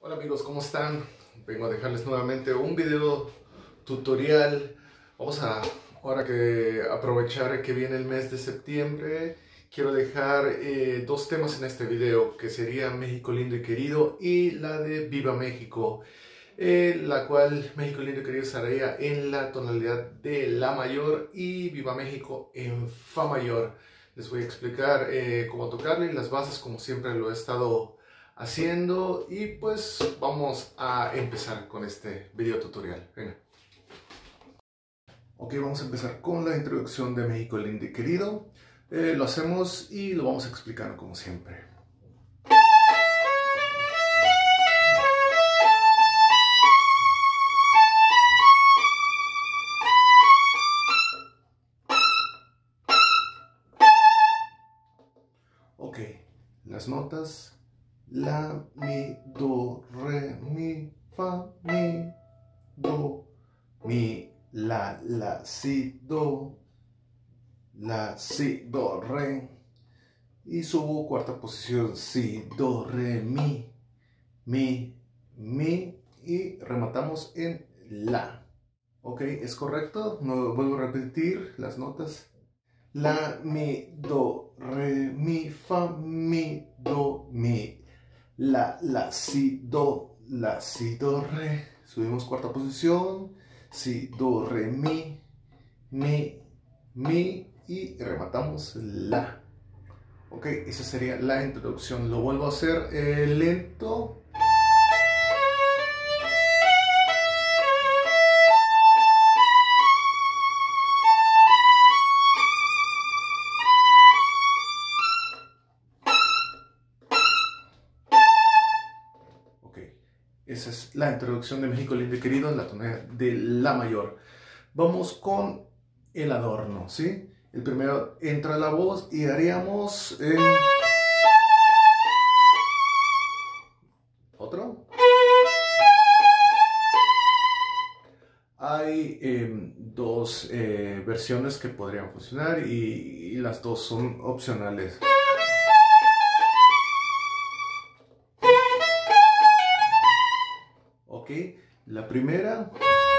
Hola amigos, ¿cómo están? Vengo a dejarles nuevamente un video tutorial. Ahora que aprovechar que viene el mes de septiembre, quiero dejar dos temas en este video, que sería México lindo y querido y la de Viva México, la cual México lindo y querido estaría en la tonalidad de La mayor y Viva México en Fa mayor. Les voy a explicar cómo tocarle las bases como siempre lo he estado haciendo y pues vamos a empezar con este video tutorial. Venga. Ok, vamos a empezar con la introducción de México lindo y querido. Lo hacemos y lo vamos a explicar como siempre. Ok, las notas: la, mi, do, re, mi, fa, mi, do, mi, la, si, do, la, si, do, re, y subo cuarta posición: si, do, re, mi, y rematamos en la. Ok, es correcto. No vuelvo a repetir las notas: la, mi, do, re, mi, fa, mi, do, mi, la, si, do, re. Subimos cuarta posición: si, do, re, mi, y rematamos la. Ok, esa sería la introducción. Lo vuelvo a hacer lento. Ok, esa es la introducción de México lindo y querido en la tonalidad de La mayor. Vamos con el adorno, ¿sí? El primero entra la voz y haríamos otro. Hay dos versiones que podrían funcionar y las dos son opcionales. Ok, la primera.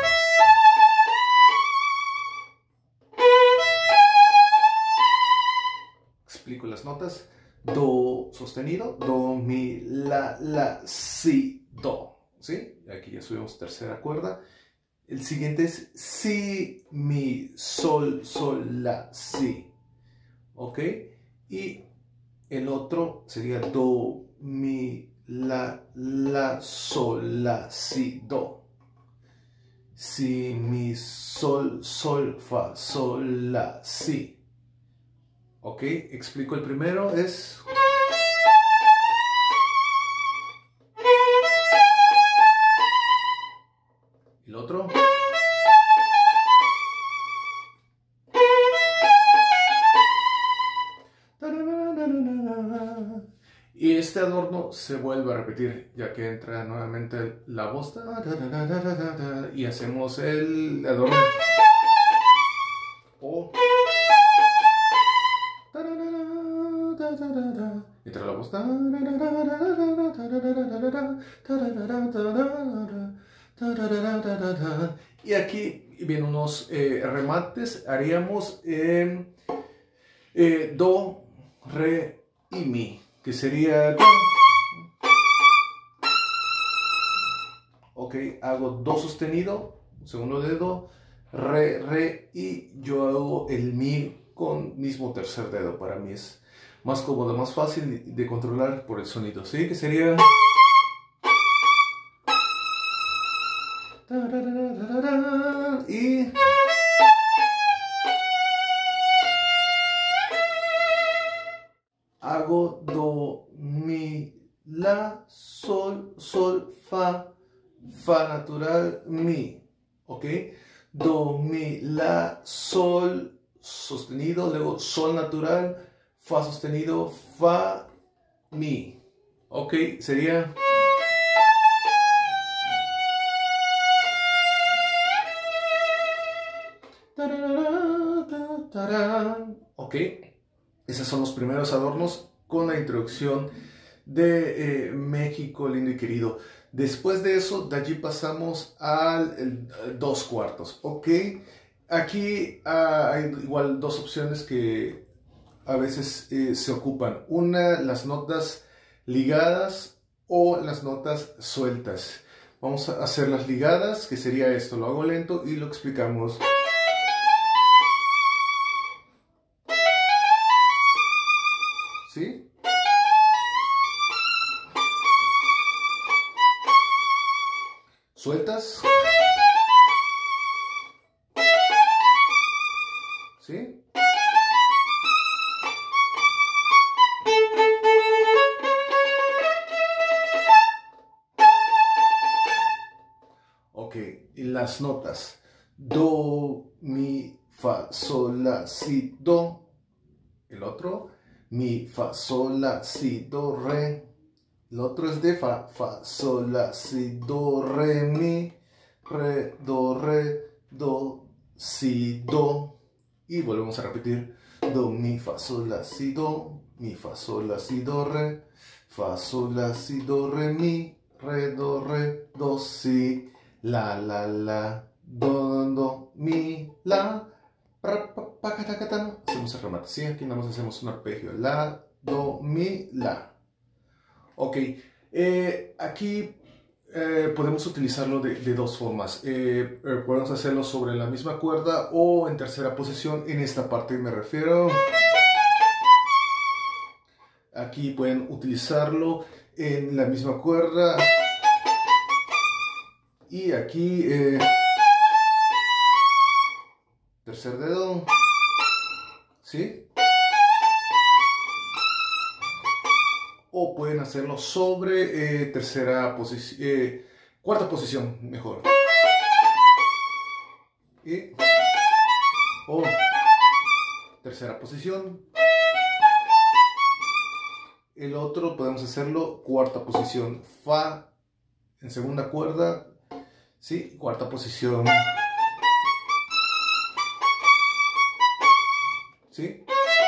Explico las notas: do sostenido, do, mi, la, si, do. ¿Sí? Aquí ya subimos tercera cuerda. El siguiente es si, mi, sol, la, si. ¿Ok? Y el otro sería do, mi, la, sol, la, si, do. Si, mi, sol, fa, sol, la, si. Ok, explico el primero, es... El otro... Y este adorno se vuelve a repetir, ya que entra nuevamente la voz, y hacemos el adorno. O... entra la voz. Y aquí vienen unos remates. Haríamos do, re y mi, que sería... Ok, hago do sostenido, segundo dedo, re, y yo hago el mi con mismo tercer dedo. Para mí es más cómodo, más fácil de controlar por el sonido, ¿sí? Que sería... y... hago do, mi, la, sol, fa, fa natural, mi. ¿Ok? Do, mi, la, sol sostenido, luego sol natural, fa sostenido, fa, mi. ¿Ok? Sería... ¿Ok? Esos son los primeros adornos con la introducción de México lindo y querido. Después de eso, de allí pasamos al 2/4, ¿ok? Aquí hay igual dos opciones que a veces se ocupan. Una, las notas ligadas o las notas sueltas. Vamos a hacer las ligadas, que sería esto. Lo hago lento y lo explicamos. ¿Sí? Sueltas. ¿Sí? Ok, y las notas. Do, mi, fa, sol, la, si, do. El otro, mi, fa, sol, la, si, do, re. El otro es de fa, fa, sol, la, si, do, re, mi, re, do, si, do. Y volvemos a repetir. Do, mi, fa, sol, la, si, do, mi, fa, sol, la, si, do, re, fa, sol, la, si, do, re, mi, re, do, si, la, do, mi, la, hacemos el remate, ¿sí? Aquí nada más hacemos un arpegio. La, do, mi, la. Ok, aquí podemos utilizarlo de dos formas. Podemos hacerlo sobre la misma cuerda o en tercera posición. En esta parte me refiero. Aquí pueden utilizarlo en la misma cuerda. Y aquí, tercer dedo. ¿Sí? O pueden hacerlo sobre tercera posición, cuarta posición, mejor. Y, o tercera posición. El otro podemos hacerlo cuarta posición, fa en segunda cuerda, ¿sí? Cuarta posición, ¿sí?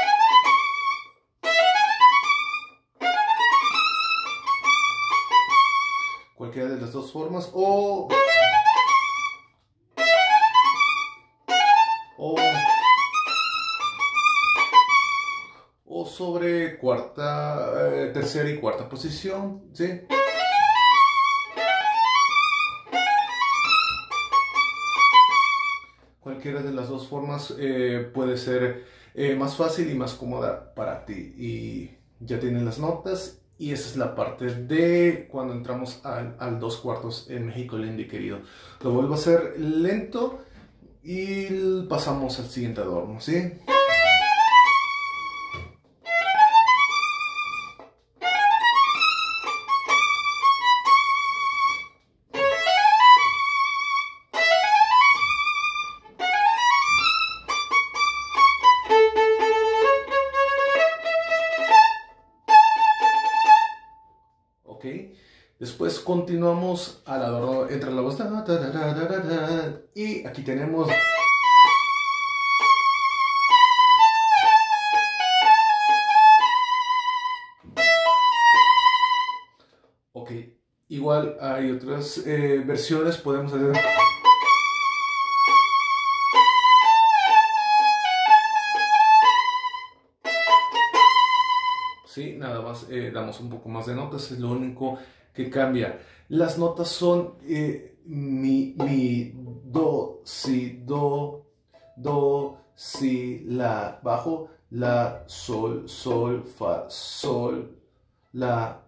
Cualquiera de las dos formas, o sobre cuarta, tercera y cuarta posición, ¿sí? Cualquiera de las dos formas puede ser más fácil y más cómoda para ti. Y ya tienen las notas. Y esa es la parte de cuando entramos al 2/4 en México lindo y querido. Lo vuelvo a hacer lento y pasamos al siguiente adorno, ¿sí? ¿Ok? Después continuamos al adorno entre la voz y aquí tenemos. Ok, igual hay otras versiones, podemos hacer. Sí, nada más damos un poco más de notas, es lo único que cambia. Las notas son mi, do, si, la, bajo, la, sol, fa, sol, la,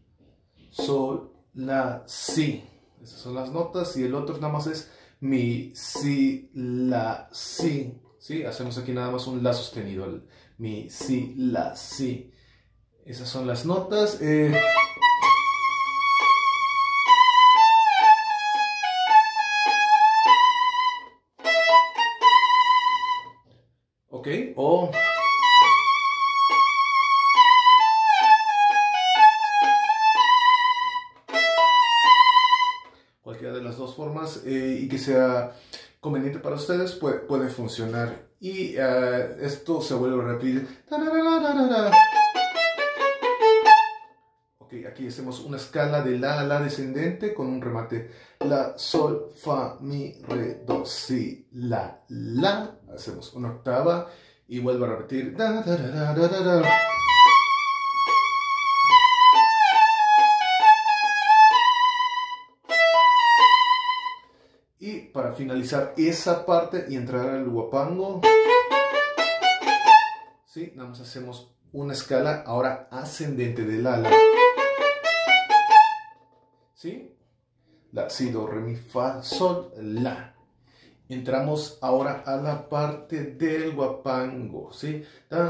si. Esas son las notas y el otro nada más es mi, si, la, si. ¿Sí? Hacemos aquí nada más un la sostenido, mi, si, la, si. Esas son las notas. Ok, o. Cualquiera de las dos formas y que sea conveniente para ustedes puede funcionar. Y esto se vuelve a repetir. aquí hacemos una escala de la a la descendente con un remate. La, sol, fa, mi, re, do, si, la. Hacemos una octava y vuelvo a repetir. Da, da, da, da, da, da. Y para finalizar esa parte y entrar al huapango, ¿sí? Nada más hacemos una escala ahora ascendente de la, ¿sí? La, si, do, re, mi, fa, sol, la. Entramos ahora a la parte del huapango, ¿sí?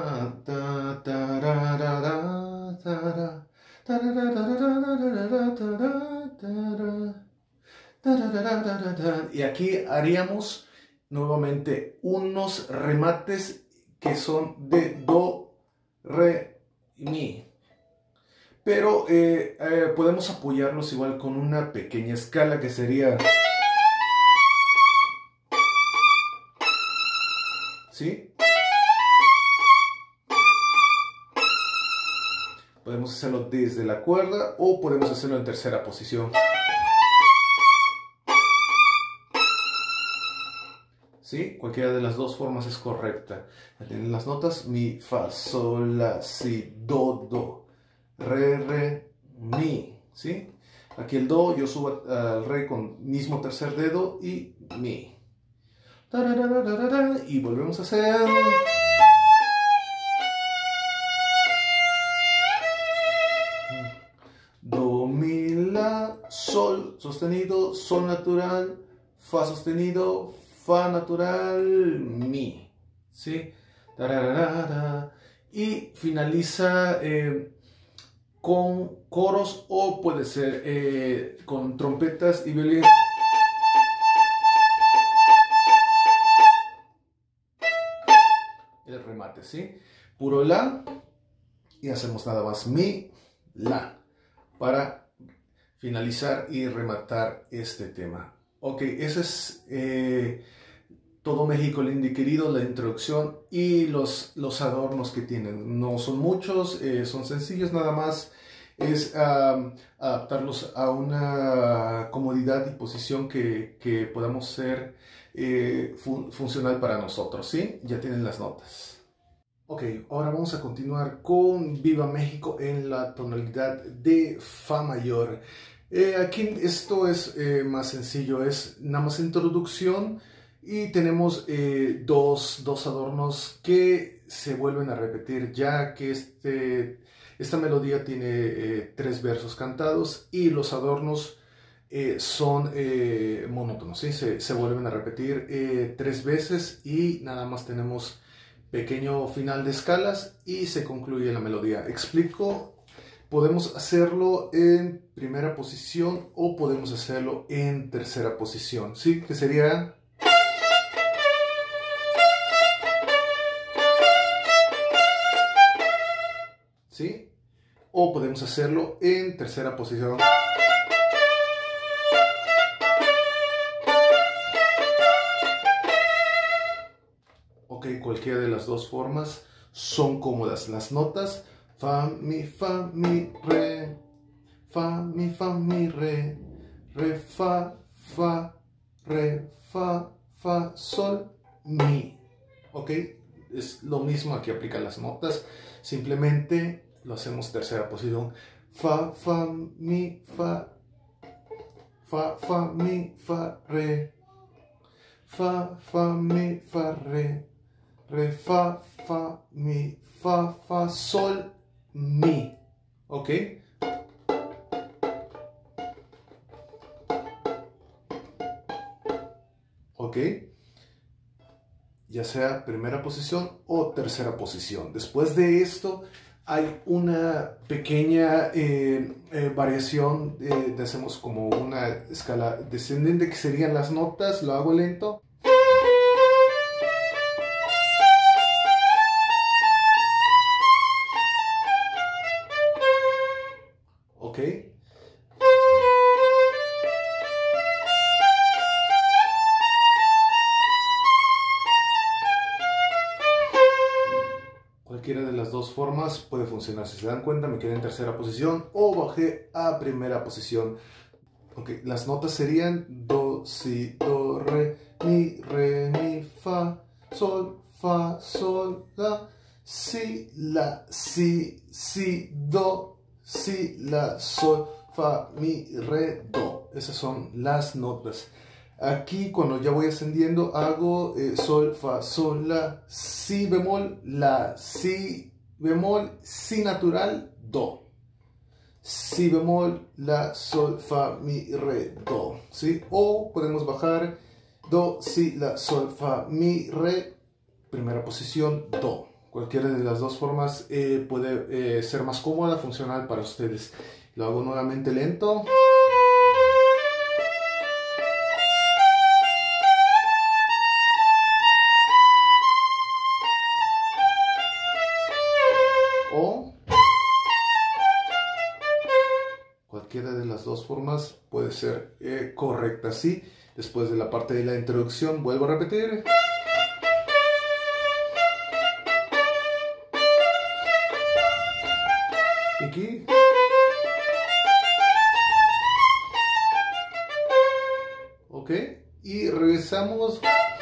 Y aquí haríamos nuevamente unos remates que son de do, re, mi. Pero podemos apoyarlos igual con una pequeña escala que sería, ¿sí? Podemos hacerlo desde la cuerda o podemos hacerlo en tercera posición. ¿Sí? Cualquiera de las dos formas es correcta. En las notas, mi, fa, sol, la, si, do, re, mi. ¿Sí? Aquí el do, yo subo al re con mismo tercer dedo y mi. Y volvemos a hacer. Do, mi, la, sol sostenido, sol natural, fa sostenido, fa natural, mi, ¿sí? Y finaliza con coros o puede ser con trompetas y violín. El remate, ¿sí? Puro la y hacemos nada más mi, la para finalizar y rematar este tema. Ok, ese es todo México lindo y querido, la introducción y los adornos que tienen. No son muchos, son sencillos, nada más es adaptarlos a una comodidad y posición que podamos ser funcional para nosotros, ¿sí? Ya tienen las notas. Ok, ahora vamos a continuar con Viva México en la tonalidad de Fa mayor. Aquí esto es más sencillo, es nada más introducción y tenemos dos adornos que se vuelven a repetir ya que esta melodía tiene 3 versos cantados y los adornos son monótonos, ¿sí? Se vuelven a repetir 3 veces y nada más tenemos pequeño final de escalas y se concluye la melodía. Explico, podemos hacerlo en primera posición o podemos hacerlo en tercera posición, ¿sí? Que sería... ¿sí? O podemos hacerlo en tercera posición. Ok, cualquiera de las dos formas son cómodas. Las notas, fa, mi, re, fa, mi, re, fa, re, fa, sol, mi. Ok, es lo mismo, aquí aplican las notas, simplemente lo hacemos tercera posición. Fa, mi, fa, mi, re, fa, mi, re. Re, fa, mi, fa, sol, mi. ¿Ok? ¿Ok? Ya sea primera posición o tercera posición. Después de esto hay una pequeña variación. Hacemos como una escala descendente que serían las notas. Lo hago lento. ¿Ok? Cualquiera de las las dos formas puede funcionar. Si se dan cuenta, me quedé en tercera posición o bajé a primera posición. Ok, las notas serían do, si, do, re, mi, fa, sol, la, si, do, si, la, sol, fa, mi, re, do. Esas son las notas. Aquí cuando ya voy ascendiendo hago sol, fa, sol, la, si bemol, la, si bemol, si natural, do. Si bemol, la, sol, fa, mi, re, do, ¿sí? O podemos bajar do, si, la, sol, fa, mi, re, primera posición, do. Cualquiera de las dos formas puede ser más cómoda, funcional para ustedes. Lo hago nuevamente lento. O cualquiera de las dos formas puede ser correcta, ¿sí? Después de la parte de la introducción, vuelvo a repetir. Aquí. Ok, y regresamos.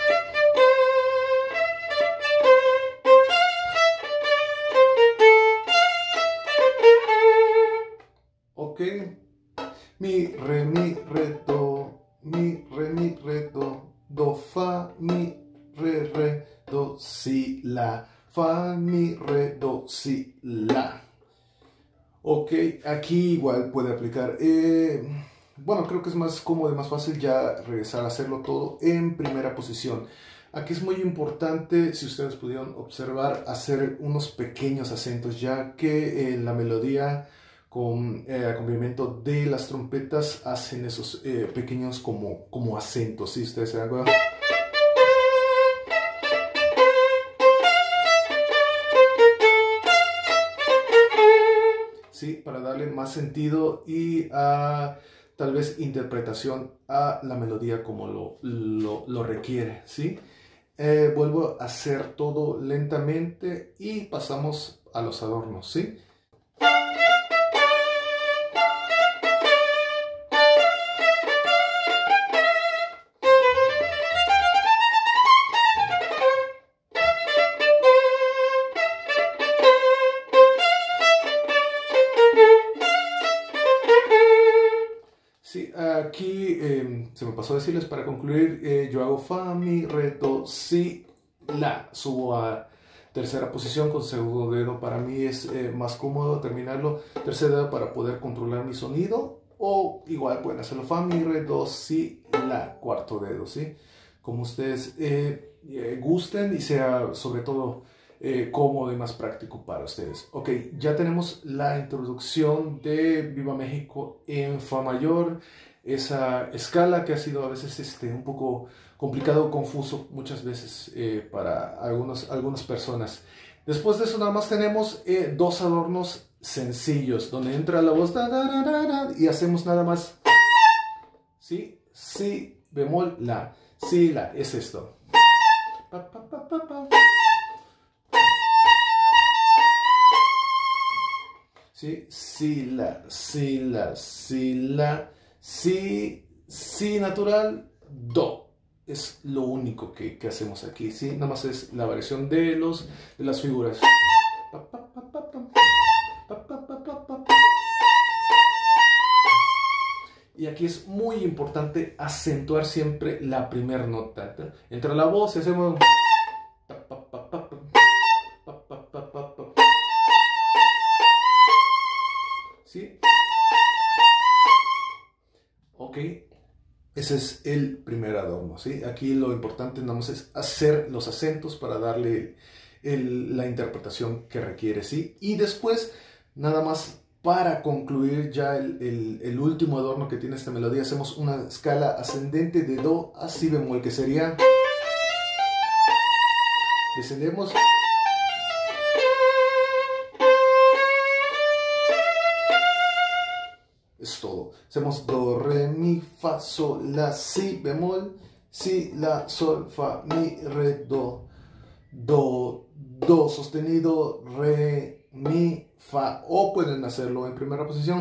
Ok, mi, re, do, mi, re, do, fa, mi, re, do, si, la, fa, mi, re, do, si, la. Ok, aquí igual puede aplicar. Bueno, creo que es más cómodo y más fácil ya regresar a hacerlo todo en primera posición. Aquí es muy importante, si ustedes pudieron observar, hacer unos pequeños acentos, ya que la melodía con acompañamiento de las trompetas hacen esos pequeños como acentos, ¿sí? Ustedes se dan cuenta. ¿Sí? Para darle más sentido y tal vez interpretación a la melodía como lo requiere, ¿sí? Vuelvo a hacer todo lentamente y pasamos a los adornos, ¿sí? Sí, aquí se me pasó a decirles para concluir, yo hago fa, mi, re, do, si, la. Subo a tercera posición con segundo dedo. Para mí es más cómodo terminarlo. Tercer dedo para poder controlar mi sonido. O igual pueden hacerlo fa, mi, re, do, si, la. Cuarto dedo, ¿sí? Como ustedes gusten y sea sobre todo cómodo y más práctico para ustedes. Ok, ya tenemos la introducción de Viva México en Fa mayor, esa escala que ha sido a veces un poco complicado, confuso muchas veces para algunas personas. Después de eso nada más tenemos dos adornos sencillos, donde entra la voz da, da, da, da, y hacemos nada más, ¿sí? Si bemol, la, si, la, es esto. Pa, pa, pa, pa, pa. ¿Sí? Si, la, si, la, si, la, si natural, do. Es lo único que hacemos aquí, ¿sí? Nada más es la variación de las figuras. Y aquí es muy importante acentuar siempre la primera nota. Entra la voz y hacemos... ¿Sí? Ok, ese es el primer adorno, ¿sí? Aquí lo importante nada más es hacer los acentos para darle la interpretación que requiere, ¿sí? Y después, nada más para concluir ya el último adorno que tiene esta melodía, hacemos una escala ascendente de do a si bemol, que sería... Descendemos... Es todo. Hacemos do, re, mi, fa, sol, la, si bemol, si, la, sol, fa, mi, re, do. do, do sostenido, re, mi, fa, o pueden hacerlo en primera posición.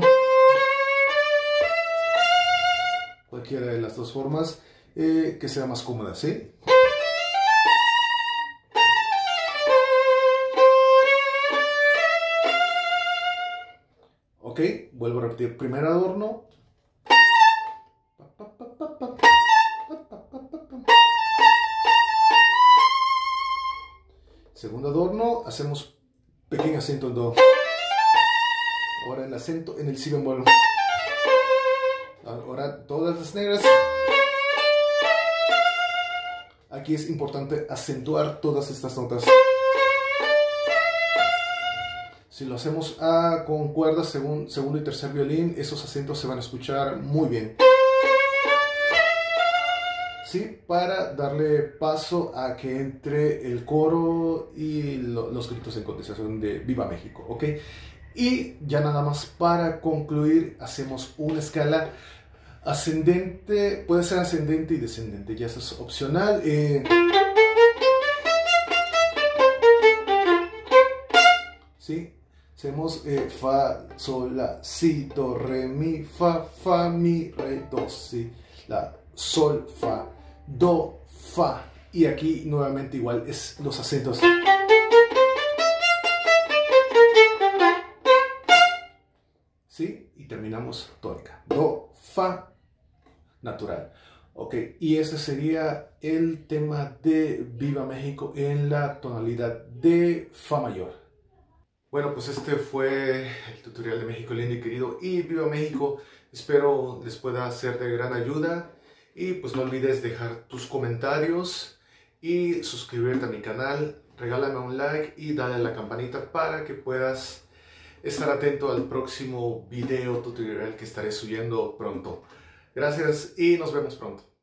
Cualquiera de las dos formas que sea más cómoda, ¿sí? Ok, vuelvo a repetir. Primer adorno. Segundo adorno, hacemos pequeño acento en do. Ahora el acento en el si bemol. Ahora todas las negras. Aquí es importante acentuar todas estas notas. Si lo hacemos con cuerdas segundo y tercer violín, esos acentos se van a escuchar muy bien. Sí, para darle paso a que entre el coro y los gritos en contestación de Viva México, ¿ok? Y ya nada más para concluir, hacemos una escala ascendente, puede ser ascendente y descendente, ya eso es opcional. ¿Sí? Hacemos fa, sol, la, si, do, re, mi, fa, mi, re, do, si, la, sol, fa, do, fa. Y aquí nuevamente igual es los acentos. ¿Sí? Y terminamos tónica. Do, fa, natural. Ok, y ese sería el tema de Viva México en la tonalidad de fa mayor. Bueno, pues este fue el tutorial de México lindo y querido y Viva México. Espero les pueda ser de gran ayuda y pues no olvides dejar tus comentarios y suscribirte a mi canal. Regálame un like y dale a la campanita para que puedas estar atento al próximo video tutorial que estaré subiendo pronto. Gracias y nos vemos pronto.